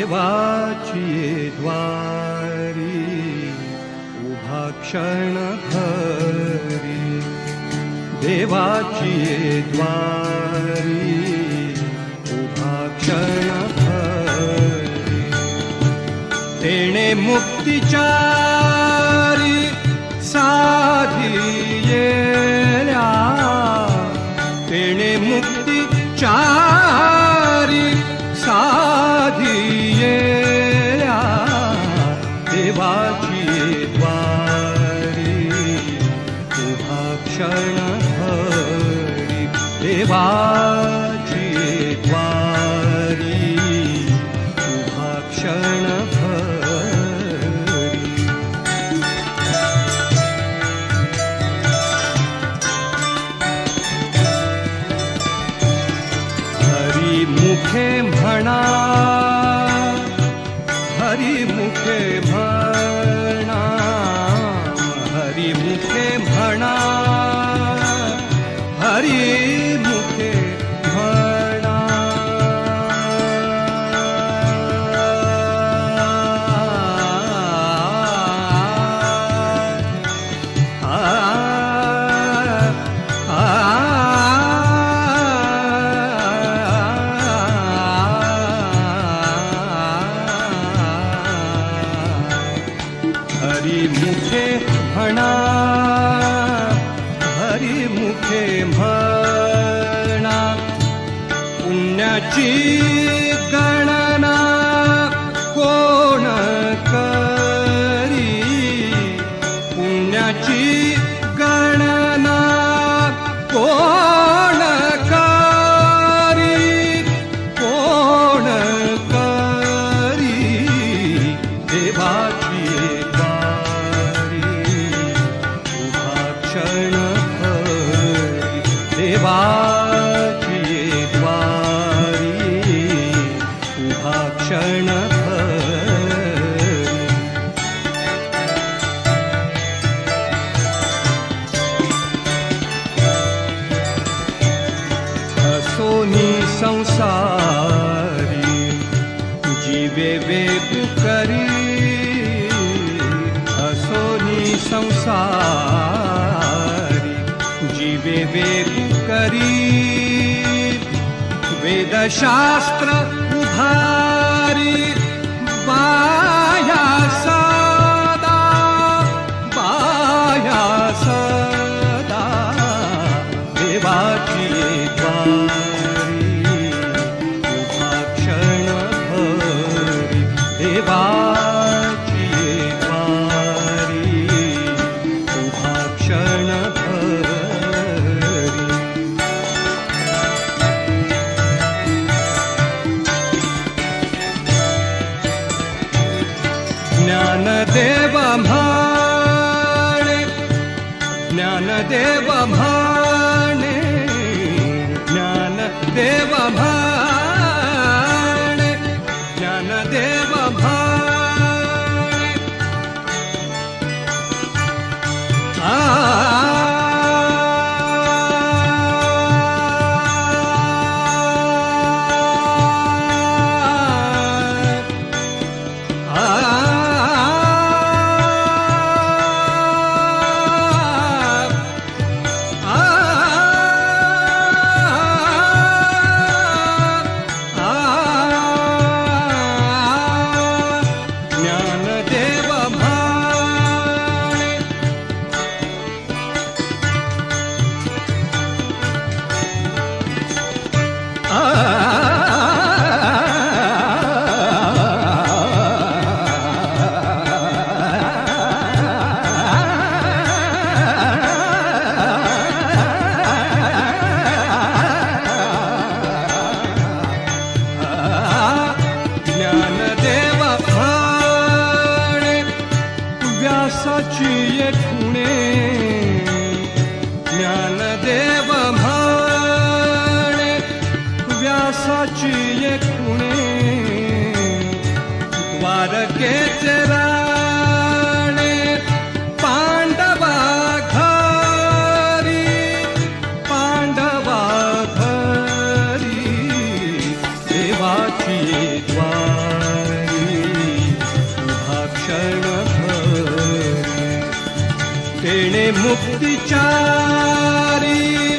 देवाची द्वारी उभा क्षणभरी देवाची द्वारी उभा क्षणभरी तेणे मुक्तिचारी साधी येल्या तेणे मुक्तिचारी साधी येल्या देवाची द्वारी उभा क्षणभरी देवाची द्वारी उभा क्षणभरी हरी मुखे म्हणा हरी मुखे म्हणा हरी मुखे म्हणा हरी मुखे म्हणा हरी मुखे म्हणा हरी मुखे म्हणा पुण्याची गणना कोण करी पुण्याची गणना कोण करी कोण करी देवाची देवाची द्वारी उभा क्षणभरी हसोनी संसारी जीवे वेग करी हसोनी संसारी जीवे वेग करी वेदशास्त्र उभारी बाया सदा देवाची द्वारी उभा क्षणभरी देवाची द्वारी उभा क्षणभरी ज्ञानदेव म्हणे ज्ञानदेव म्हणे ज्ञानदेव म्हणे ज्ञानदेव म्हणे व्यासाची खुणे ज्ञानदेव म्हणे व्यासाची खुणे द्वारकेचे राणे पांडवा घरी देवाची द्वारी तेणे मुक्तिचारी